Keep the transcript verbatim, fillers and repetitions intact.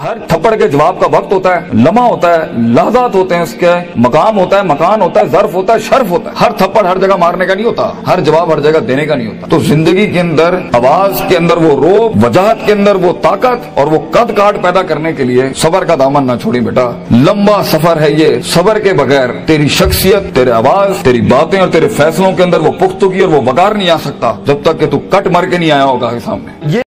हर थप्पड़ के जवाब का वक्त होता है, लम्हा होता है, लहजात होते हैं, उसके मकाम होता है, मकान होता है, ज़र्फ होता है, शर्फ होता है। हर थप्पड़ हर जगह मारने का नहीं होता, हर जवाब हर जगह देने का नहीं होता। तो जिंदगी के अंदर आवाज के अंदर वो रोब, वजाहत के अंदर वो ताकत और वो कद काट पैदा करने के लिए सबर का दामन ना छोड़ी बेटा। लंबा सफर है ये, सबर के बगैर तेरी शख्सियत, तेरे आवाज, तेरी बातें और तेरे फैसलों के अंदर वो पुख्तगी और वो वकार नहीं आ सकता जब तक कि तू कट मर के नहीं आया होगा सामने। ये